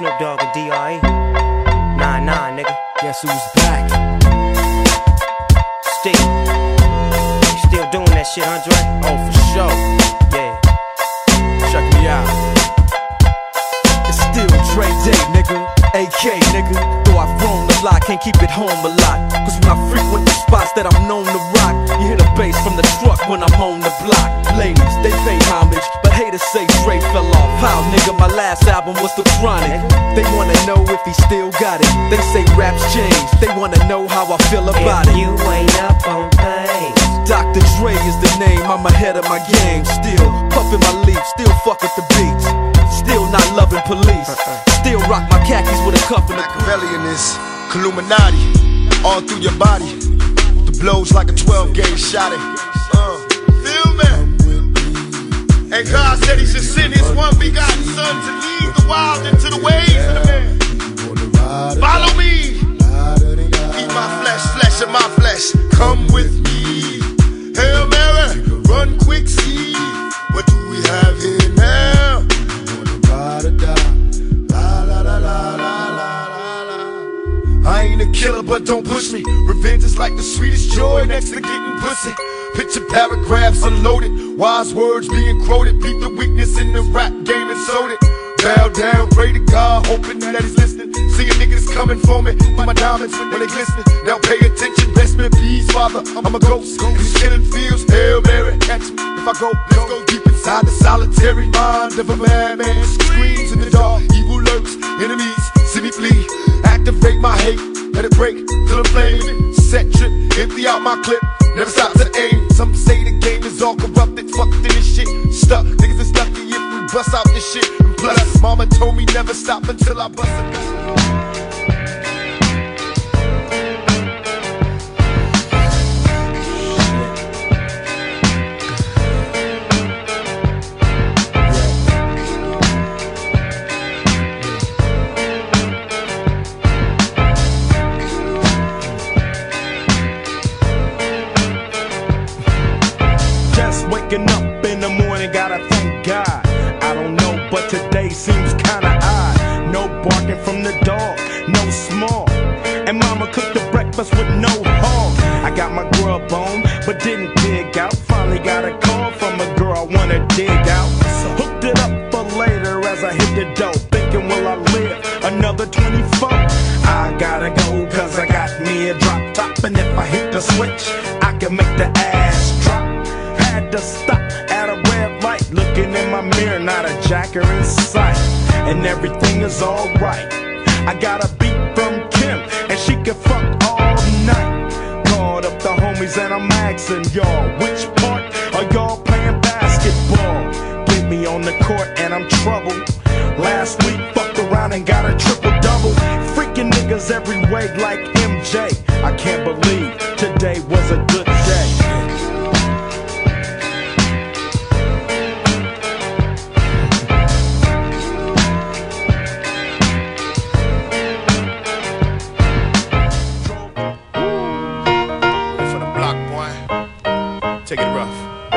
Snoop Dogg and D.R.E. Nah, nigga. Guess who's back? Steve. You still doing that shit, huh, Dre? Oh, for sure. Yeah. Check me out. It's still Dre Day, nigga. AK, nigga. Though I've grown a lot, can't keep it home a lot. Cause when I frequent the spots that I'm known to rock, you hear the bass from the truck when I'm on the block. Ladies, they pay homage, but haters say Dre fell off. How, nigga, my last album was The Chronic. They wanna know if he still got it. They say raps change, they wanna know how I feel about it. You ain't up on things. Dr.Dre is the name, I'm ahead of my game. Still puffin' my leaf, still fuck with the beats. Still not loving police. Still rock my khakis with a cuff and a Machiavellian is Illuminati all through your body. The blows like a 12-gauge shot. Feel me? And God said he should send his one begotten son to lead the wild into the ways of the man. Follow me. Eat my flesh, flesh of my flesh. Come with me. Hail Mary, run quick, see. What do we have here now? I ain't a killer, but don't push me. Revenge is like the sweetest joy next to getting pussy. Picture paragraphs unloaded, wise words being quoted. Beat the weakness in the rap game and sold it. Bow down, pray to God, hoping that he's listening. See a nigga that's coming for me, with my diamonds when they glistening. Now pay attention, rest in peace, Father. I'm a ghost, these killing fields. Hail Mary, catch me if I go. Let's go deep inside the solitary mind of a madman. Screams in the dark, evil lurks, enemies see me flee. Activate my hate, let it break till I'm flaming. Set trip, empty out my clip, never stop to aim. Some say the game is all corrupted, fucked in this shit. Stuck, niggas is lucky if we bust out this shit. And plus, mama told me never stop until I bust it. Waking up in the morning, gotta thank God. I don't know, but today seems kinda odd. No barking from the dog, no small. And mama cooked the breakfast with no hog. I got my grub on, but didn't dig out. Finally got a call from a girl I wanna dig out. So hooked it up for later as I hit the dough. Thinking, will I live another 24? I gotta go, cause I got me a drop top. And if I hit the switch, I can make the ass drop. Had to stop at a red light, looking in my mirror, not a jacker in sight, and everything is alright. I got a beat from Kim, and she can fuck all night. Called up the homies and I'm asking y'all, which part are y'all playing basketball? Get me on the court and I'm troubled. Last week fucked around and got a triple-double. Freaking niggas every way like MJ. I can't believe today was a good day. Take it rough.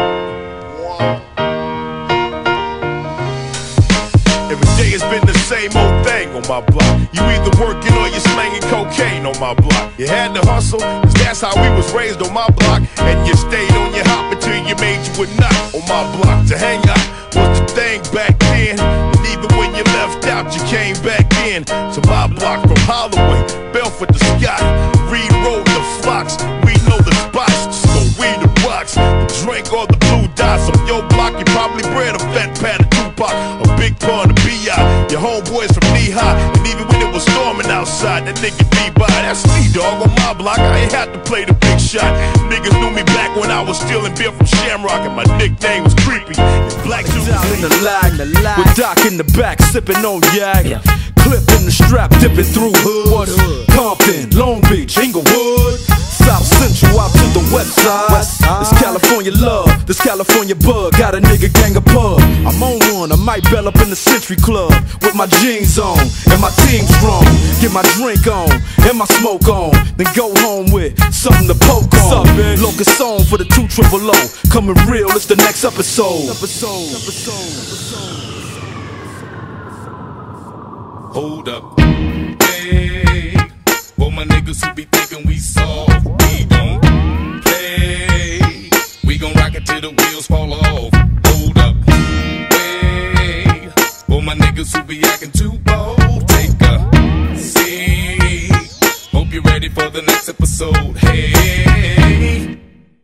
Every day has been the same old thing on my block. You either working or you're slanging cocaine on my block. You had to hustle, cause that's how we was raised on my block. And you stayed on your hop until you made you a nut on my block. To hang out was the thing back then. And even when you left out, you came back in. To my block from Holloway, Belfort to Scott, Reed Road to Fox. We know the spots, so we the rocks. The drink or the blue dots on your block. You probably bred a fat pad of Tupac, a big pun of B.I. Your homeboys from knee-high, and even when it was storming outside, that nigga D-by. That's me, dog, on my block. I ain't had to play the big shot. Niggas knew me back when I was stealing beer from Shamrock, and my nickname was Creepy. Black dudes in the lag, with Doc in the back, sipping on yak. Clipping the strap, dipping through hoods. Compton, Long Beach, Inglewood, South Central out to the west side. This California love, this California bug. Got a nigga gang of pub. I'm on one, I might bell up in the Century Club with my jeans on and my team strong. Get my drink on and my smoke on, then go home with something to poke on. Locust song for the 200 coming real. It's the next episode. Hold up. Hey, for my niggas who be thinking we soft, we don't play. We gon' rock it till the wheels fall off. Hold up. Hey, for my niggas who be acting too bold, take a seat. Hope you're ready for the next episode. Hey,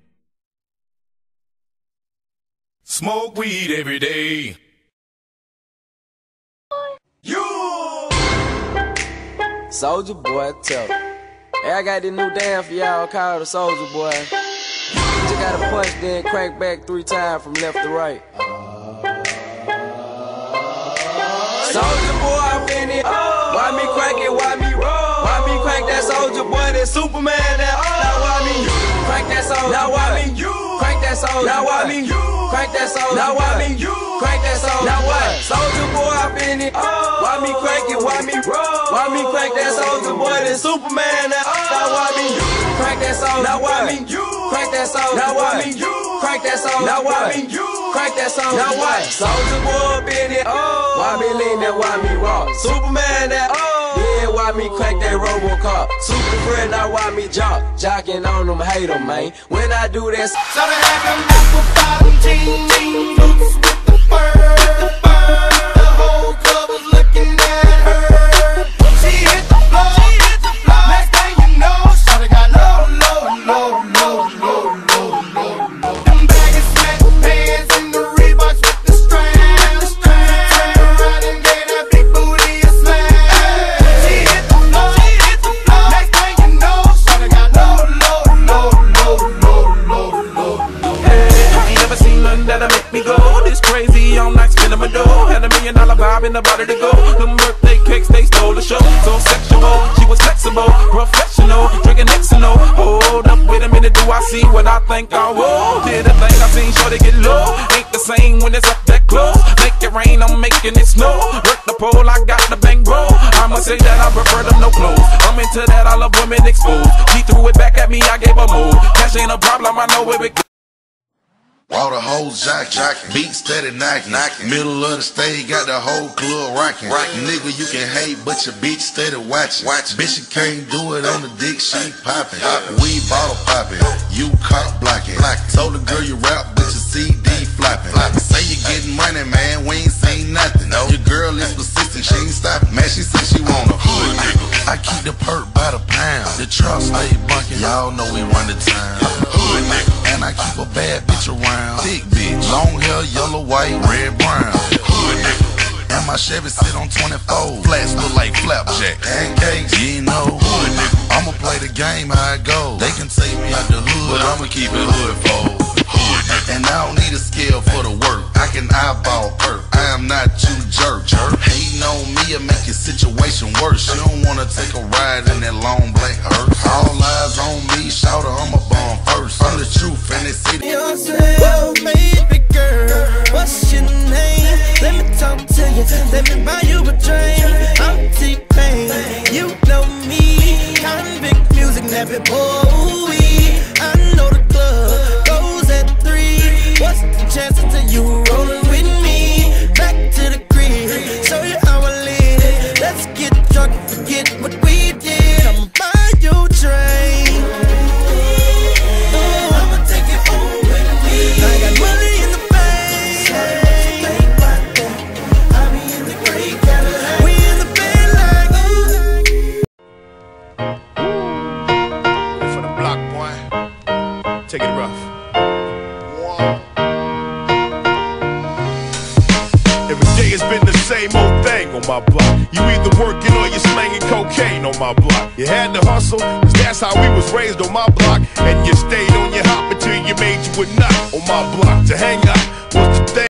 smoke weed every day. Soulja Boy, tell me. Hey, I got this new dance for y'all called the Soulja Boy. You just gotta punch, then crank back 3 times from left to right. Soulja Boy, I'm in it. Why me crank it? Why me roll? Why me crank that Soulja Boy? That Superman, that now why me crank that Soulja? Now why me crank that Soulja? Now why me crank that Soulja? Now why me crank that Soulja? Now what? Soulja Boy, I'm in it. Why me crank it? Why me roll? Why me crank that Soulja Boy? That Superman, that now why me crank that Soulja? Now why me crank that Soulja? Now why me crank that Soulja? Now why me crank that Soulja? Now what? Soulja Boy, up in it. Why me lean that? Why me rock? Superman, that yeah, why me crank that Robocop? Super friend, now why me jocking on them, hate 'em, man. When I do this, So they had them apple bottom jeans, boots with the fur. The whole club was looking at her. She hit the floor. Next thing you know, shawty got low. Them baggy sweatpants and the Reeboks with the straps. Turned around and gave that big booty a slam. She hit the floor. Next thing you know, shawty got low. I ain't never seen nothing that'll make me go this crazy all night spinning my dough. Had $1 million vibe in the body to go. Them birthday cakes, they stole the show. So sexual, she was flexible, professional, drinking Xano. Hold up, wait a minute, do I see what I think I will? Did a thing I seen, sure they get low. Ain't the same when it's up that close. Make it rain, I'm making it snow. Work the pole, I got the bang bro. I'ma say that I prefer them no clothes. I'm into that, I love women exposed. She threw it back at me, I gave her move. Cash ain't a problem, I know where it goes. All the hoes jacking, beat steady knocking. Middle of the stage, got the whole club rocking. Nigga, you can hate, but your bitch steady watching. Bitch, you can't do it on the dick, she popping. We bottle popping, you cock blocking. Told the girl you rap, but your CD flopping. Say you getting money, man, we ain't seen nothing. Your girl is persistent, she ain't stopping. Man, she said she want a hood nigga. I keep the perk by the pound. The truck stay bunking, y'all know we run the town. Hood nigga. And I keep a bad bitch around. Thick bitch, long hair, yellow, white, red, brown. Hood nigga. And my Chevy sit on 24. Flats look like flapjack. Pancakes, you know. Hood nigga. I'ma play the game how it goes. They can take me out the hood, but I'ma keep it hood for. Hood nigga. And I don't need a scale for the work. I can eyeball perk. I am not you jerk. Hating on me will make your situation worse. You don't wanna take a ride in that long black hearse. All eyes on me, shout her, I'm a bomb first. I'm the truth in this city. You're self-made big girl. What's your name? Let me talk to you. Let me buy you a drink. I'm T-Pain. You know me. Convict music, never boy. I know the club goes at 3. What's the chances of you rolling with me? Back to the crib, show you how I live. Let's get drunk and forget what we did. I'ma buy you a drink. I'ma take it home with me. I got money in the bank. I be in the great Cadillac. We in the bed like For the block, boy. Take it rough. Every day it's been the same old thing on my block. You either working or you slanging cocaine on my block. You had to hustle, cause that's how we was raised on my block. And you stayed on your hop until you made you a nut on my block. To hang out was the thing.